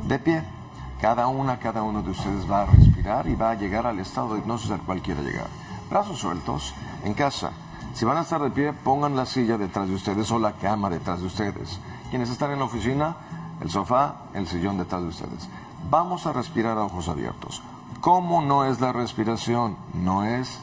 De pie. Cada uno de ustedes va a respirar y va a llegar al estado de hipnosis al cual quiera llegar. Brazos sueltos, en casa. Si van a estar de pie, pongan la silla detrás de ustedes o la cama detrás de ustedes. Quienes están en la oficina, el sofá, el sillón detrás de ustedes. Vamos a respirar a ojos abiertos. ¿Cómo no es la respiración? No es...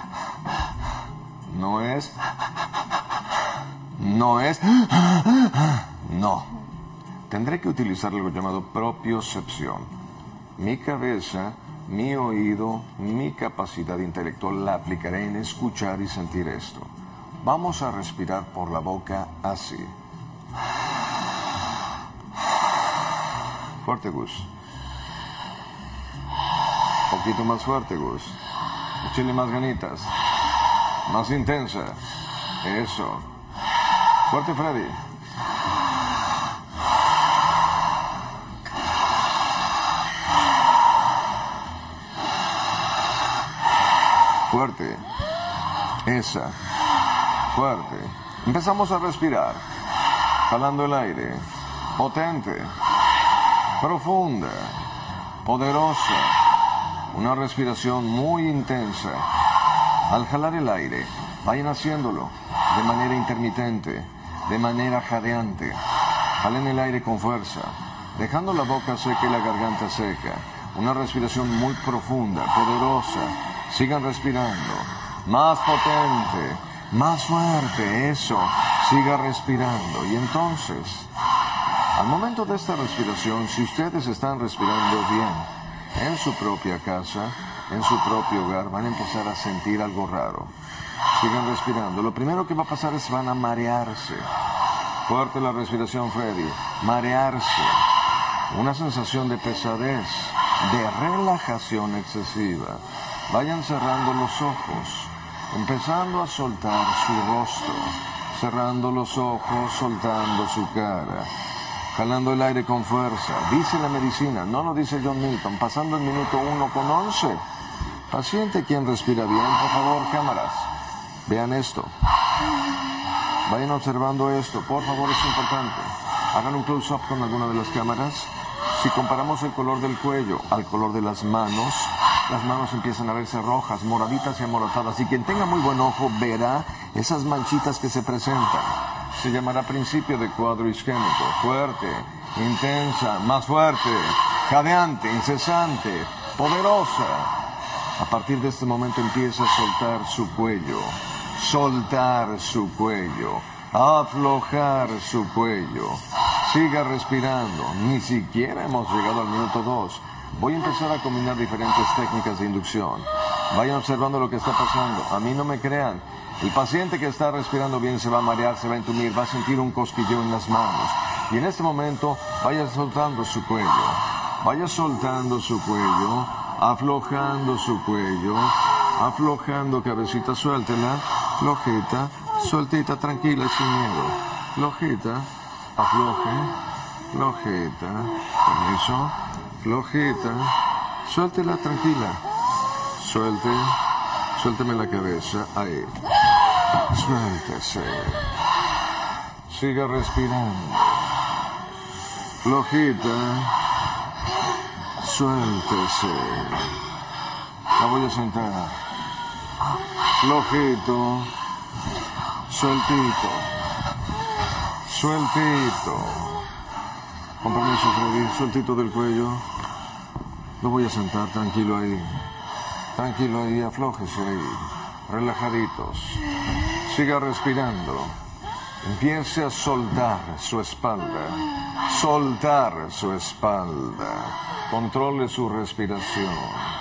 No. Tendré que utilizar algo llamado propiocepción. Mi cabeza, mi oído, mi capacidad intelectual la aplicaré en escuchar y sentir esto. Vamos a respirar por la boca así. Fuerte, Gus. Poquito más fuerte, Gus. Échale más ganitas. Más intensa. Eso. Fuerte, Freddy. Fuerte. Esa. Fuerte. Empezamos a respirar. Jalando el aire. Potente. Profunda. Poderosa. Una respiración muy intensa. Al jalar el aire, vayan haciéndolo de manera intermitente, de manera jadeante. Jalen el aire con fuerza, dejando la boca seca y la garganta seca. Una respiración muy profunda, poderosa. Sigan respirando. Más potente, más fuerte, eso. Siga respirando. Y entonces, al momento de esta respiración, si ustedes están respirando bien, en su propia casa, en su propio hogar, van a empezar a sentir algo raro. Sigan respirando. Lo primero que va a pasar es van a marearse. Fuerte la respiración, Freddy. Marearse. Una sensación de pesadez, de relajación excesiva. Vayan cerrando los ojos, empezando a soltar su rostro, cerrando los ojos, soltando su cara, jalando el aire con fuerza. Dice la medicina, no lo dice John Milton, pasando el minuto 1:11. Paciente quien respira bien, por favor, cámaras, vean esto. Vayan observando esto, por favor, es importante. Hagan un close-up con alguna de las cámaras. Si comparamos el color del cuello al color de las manos empiezan a verse rojas, moraditas y amoratadas. Y quien tenga muy buen ojo verá esas manchitas que se presentan. Se llamará principio de cuadro isquémico. Fuerte, intensa, más fuerte, jadeante, incesante, poderosa. A partir de este momento empieza a soltar su cuello, aflojar su cuello. Siga respirando. Ni siquiera hemos llegado al minuto 2. Voy a empezar a combinar diferentes técnicas de inducción. Vayan observando lo que está pasando. A mí no me crean. El paciente que está respirando bien se va a marear, se va a entumir, va a sentir un cosquilleo en las manos. Y en este momento vaya soltando su cuello. Vaya soltando su cuello, aflojando su cuello, aflojando cabecita, suéltela, flojita, sueltita, tranquila, sin miedo. Flojita, afloje, flojita, permiso. Flojita, suéltela tranquila, suélteme la cabeza, ahí, suéltese, siga respirando, flojita, suéltese, la voy a sentar, flojito, sueltito, con permiso, Freddy, sueltito del cuello. Lo voy a sentar tranquilo ahí, aflójese ahí, relajaditos. Siga respirando. Empiece a soltar su espalda. Controle su respiración.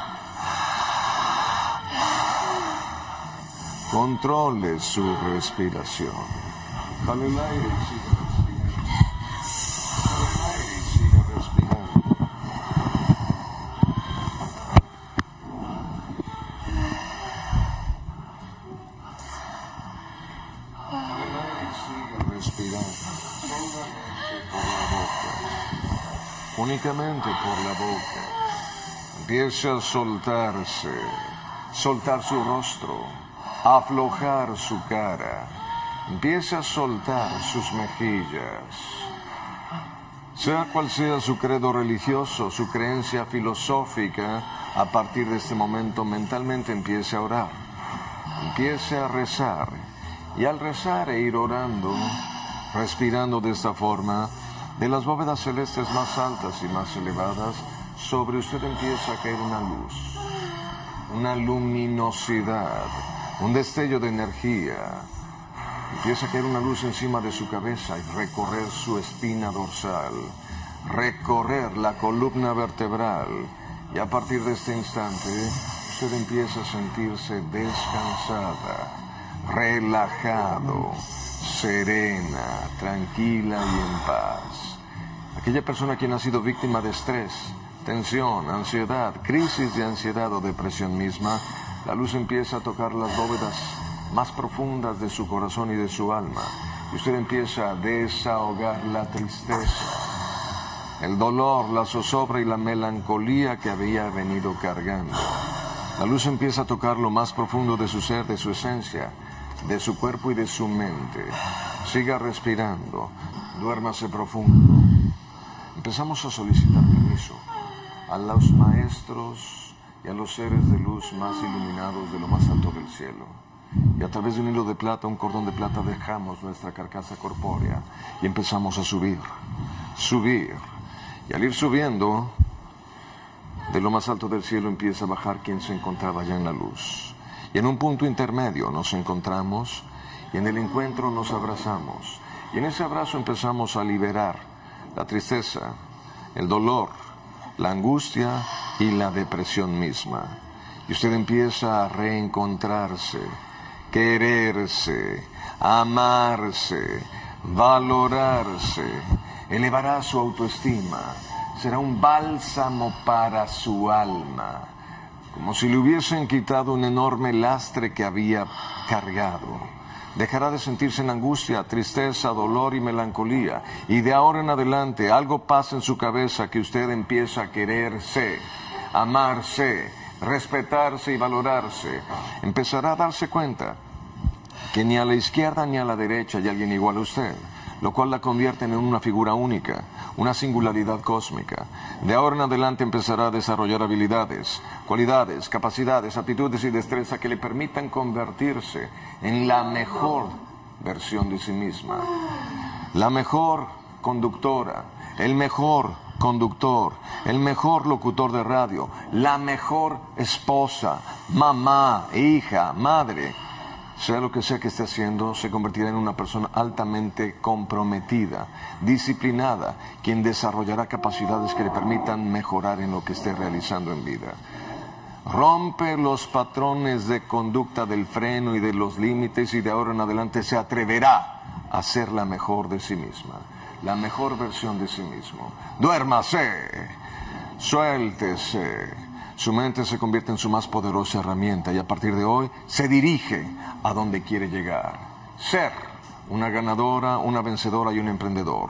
Jale el aire y siga únicamente por la boca. Empiece a soltar su rostro, aflojar su cara. Empiece a soltar sus mejillas. Sea cual sea su credo religioso, su creencia filosófica, a partir de este momento mentalmente empiece a orar, empiece a rezar. Y al rezar e ir orando, respirando de esta forma, de las bóvedas celestes más altas y más elevadas, sobre usted empieza a caer una luz, una luminosidad, un destello de energía. Empieza a caer una luz encima de su cabeza y recorrer su espina dorsal, recorrer la columna vertebral. Y a partir de este instante, usted empieza a sentirse descansada, relajado, serena, tranquila y en paz. Aquella persona quien ha sido víctima de estrés, tensión, ansiedad, crisis de ansiedad o depresión misma, la luz empieza a tocar las bóvedas más profundas de su corazón y de su alma. Y usted empieza a desahogar la tristeza, el dolor, la zozobra y la melancolía que había venido cargando. La luz empieza a tocar lo más profundo de su ser, de su esencia, de su cuerpo y de su mente. Siga respirando, duérmase profundo. Empezamos a solicitar permiso a los maestros y a los seres de luz más iluminados de lo más alto del cielo. Y a través de un hilo de plata, un cordón de plata, dejamos nuestra carcasa corpórea y empezamos a subir, subir. Y al ir subiendo, de lo más alto del cielo empieza a bajar quien se encontraba ya en la luz. Y en un punto intermedio nos encontramos y en el encuentro nos abrazamos. Y en ese abrazo empezamos a liberar la tristeza, el dolor, la angustia y la depresión misma. Y usted empieza a reencontrarse, quererse, amarse, valorarse, elevará su autoestima, será un bálsamo para su alma, como si le hubiesen quitado un enorme lastre que había cargado. Dejará de sentirse en angustia, tristeza, dolor y melancolía, y de ahora en adelante algo pasa en su cabeza que usted empieza a quererse, amarse, respetarse y valorarse. Empezará a darse cuenta que ni a la izquierda ni a la derecha hay alguien igual a usted, lo cual la convierte en una figura única, una singularidad cósmica. De ahora en adelante empezará a desarrollar habilidades, cualidades, capacidades, aptitudes y destreza que le permitan convertirse en la mejor versión de sí misma, la mejor conductora, el mejor conductor, el mejor locutor de radio, la mejor esposa, mamá, hija, madre. Sea lo que sea que esté haciendo, se convertirá en una persona altamente comprometida, disciplinada, quien desarrollará capacidades que le permitan mejorar en lo que esté realizando en vida. Rompe los patrones de conducta del freno y de los límites y de ahora en adelante se atreverá a ser la mejor de sí misma, la mejor versión de sí mismo. Duérmase, suéltese. Su mente se convierte en su más poderosa herramienta y a partir de hoy se dirige a donde quiere llegar. Ser una ganadora, una vencedora y un emprendedor.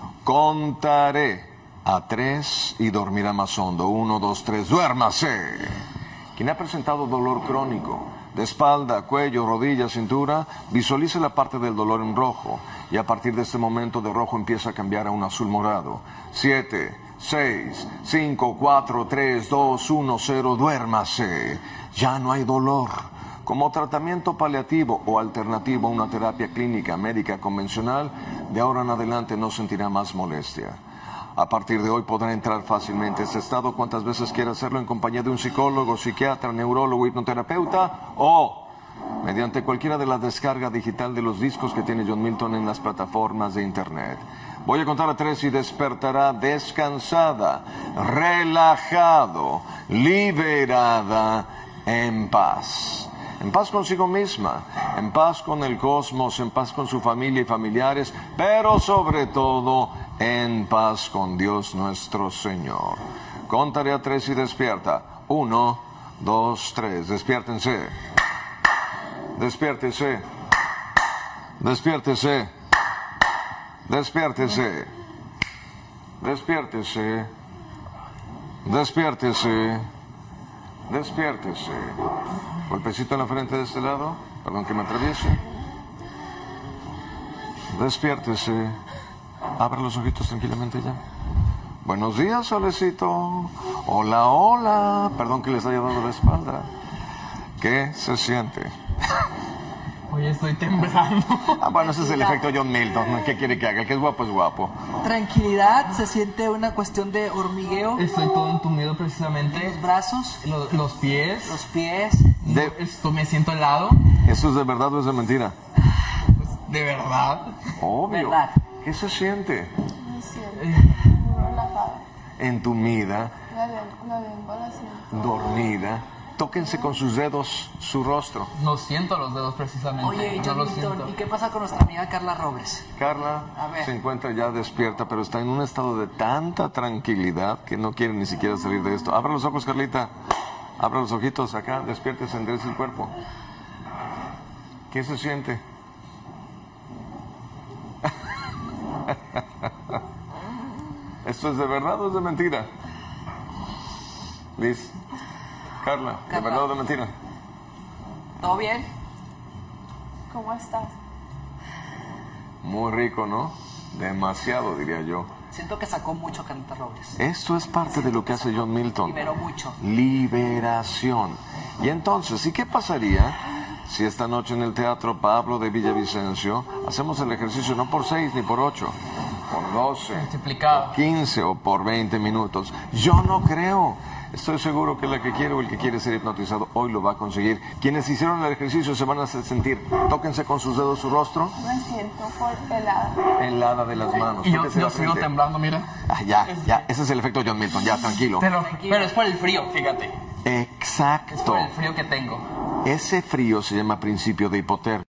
Contaré a 3 y dormirá más hondo. 1, 2, 3, duérmase. Quien ha presentado dolor crónico de espalda, cuello, rodilla, cintura, visualice la parte del dolor en rojo y a partir de este momento de rojo empieza a cambiar a un azul morado. 7, 6, 5, 4, 3, 2, 1, 0, duérmase. Ya no hay dolor. Como tratamiento paliativo o alternativo a una terapia clínica médica convencional, de ahora en adelante no sentirá más molestia. A partir de hoy podrá entrar fácilmente a este estado cuantas veces quiera hacerlo en compañía de un psicólogo, psiquiatra, neurólogo, hipnoterapeuta o mediante cualquiera de las descargas digital de los discos que tiene John Milton en las plataformas de internet. Voy a contar a 3 y despertará descansada, relajado, liberada, en paz. En paz consigo misma, en paz con el cosmos, en paz con su familia y familiares, pero sobre todo en paz con Dios nuestro Señor. Contaré a 3 y despierta. 1, 2, 3. Despiértense. Despiértese. Despiértese. Despiértese. Despiértese. Despiértese. Despiértese. Golpecito en la frente de este lado. Perdón que me atraviese. Despiértese. Abra los ojitos tranquilamente ya. Buenos días, solecito. Hola, hola. Perdón que les haya dado la espalda. ¿Qué se siente? Oye, estoy temblando. Ah, bueno, ese es el efecto John Milton. ¿Qué quiere que haga? El que es guapo es guapo. Tranquilidad, se siente una cuestión de hormigueo. Estoy todo entumido precisamente. Los brazos, Los pies. los pies. Esto me siento helado. ¿Eso es de verdad o es de mentira? De verdad. Obvio. ¿Verdad? ¿Qué se siente? Me siento relajada. Entumida, La lengua la siento. dormida. Tóquense con sus dedos su rostro. No siento los dedos precisamente. Oye, no John lo Milton, siento. ¿y qué pasa con nuestra amiga Carla Robles? Carla A ver. se encuentra ya despierta, pero está en un estado de tanta tranquilidad que no quiere ni siquiera salir de esto. Abra los ojos, Carlita. Abra los ojitos acá, despiértese, enderece el cuerpo. ¿Qué se siente? ¿Esto es de verdad o es de mentira? Liz, Carla, ¿de Carla. verdad o de mentira? ¿Todo bien? ¿Cómo estás? Muy rico, ¿no? Demasiado, diría yo. Siento que sacó mucho Carlita Robles. Esto es parte de lo que hace John Milton. Liberó mucho. Liberación. Y entonces, ¿y qué pasaría si esta noche en el Teatro Pablo de Villavicencio hacemos el ejercicio no por 6 ni por 8, por 12, Multiplicado. 15 o por 20 minutos? Yo no creo. Estoy seguro que la que quiere o el que quiere ser hipnotizado hoy lo va a conseguir. Quienes hicieron el ejercicio se van a sentir. Tóquense con sus dedos su rostro. Me siento helada. Helada de las manos. Y yo Tóquense la sigo frente. temblando, mira. Ah, ya. Ese es el efecto John Milton. Ya, tranquilo. Pero es por el frío, fíjate. Es Exacto. por el frío que tengo. Ese frío se llama principio de hipotermia.